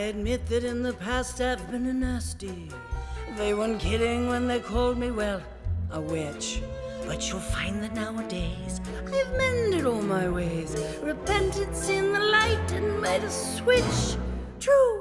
admit that in the past I've been a nasty. They weren't kidding when they called me, well, a witch. But you'll find that nowadays I've mended all my ways, repented, seen the light, and made a switch. True,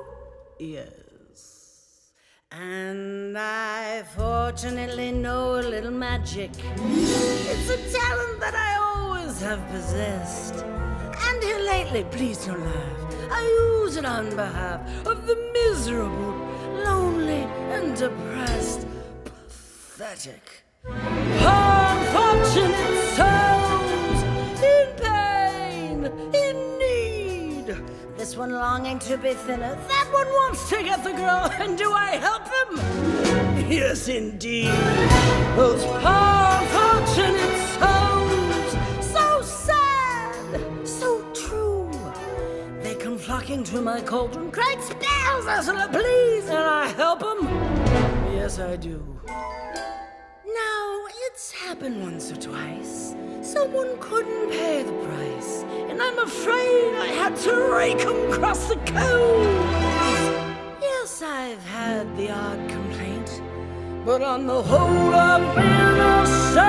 yes. And I fortunately know a little magic. It's a talent that I always have possessed. And here lately, please don't laugh, I use it on behalf of the miserable, lonely, and depressed. Pathetic, unfortunate souls in pain, in need. This one longing to be thinner, that one wants to get the girl, and do I help him? Yes, indeed. Those poor unfortunate souls, so sad, so true. They come flocking to my cauldron, great spells, Ursula, please, and I help them. Yes, I do. Now, it's happened once or twice. Someone couldn't pay the price, and I'm afraid I had to rake 'em across the coals. Yes, I've had the odd complaint, but on the whole I've been a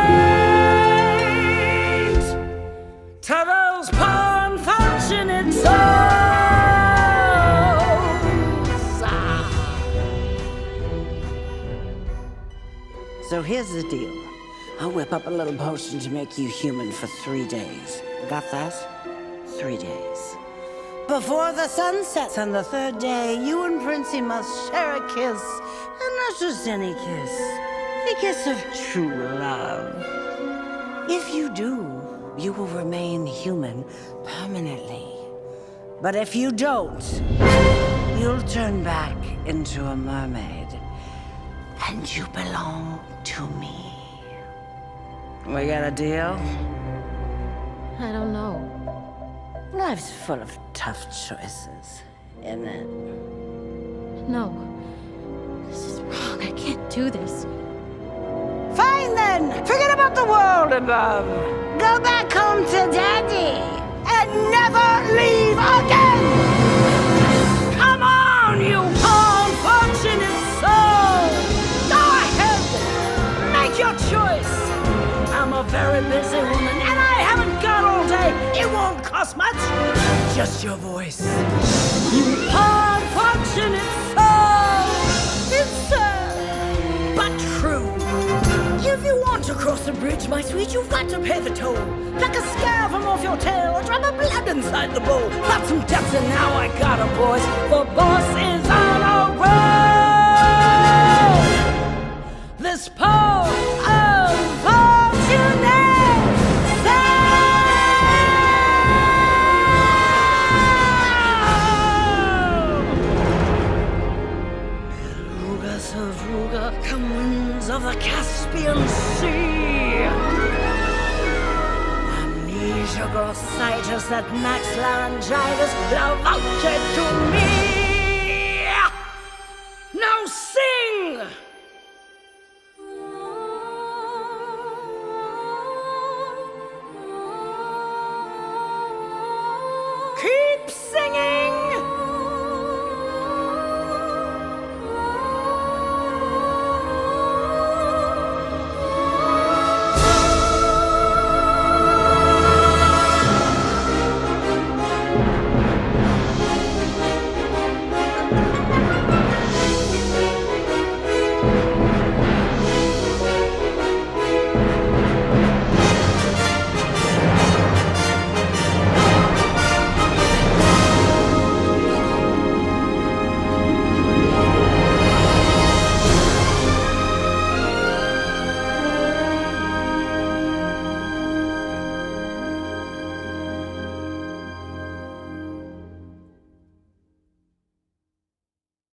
saint to those poor unfortunate souls. So here's the deal. I'll whip up a little potion to make you human for 3 days. Got that? 3 days. Before the sun sets on the 3rd day, you and Princey must share a kiss. And not just any kiss. The kiss of true love. If you do, you will remain human permanently. But if you don't, you'll turn back into a mermaid. And you belong to me. We got a deal? I don't know. Life's full of tough choices, isn't it? No. This is wrong. I can't do this. Fine then! Forget about the world above. Go back home to Daddy and never leave again! Come on, you poor unfortunate soul! Go ahead! Make your choice! I'm a very busy woman and I haven't got all day. It won't cost much. Just your voice. You poor unfortunate soul! It's sad, but true. If you want to cross the bridge, my sweet, you've got to pay the toll. Pluck a scare from off your tail or drop a blood inside the bowl. Got some depth and now I got a boys. The boss is on a roll. This poor unfortunate soul. Come winds of the Caspian Sea. Amnesia glossitis, that max laryngitis, now voucher to me. Now sing! Keep singing!